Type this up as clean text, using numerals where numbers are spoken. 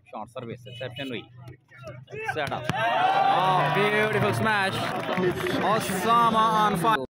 Short service, reception we set up. Oh, beautiful smash. Usama on fire.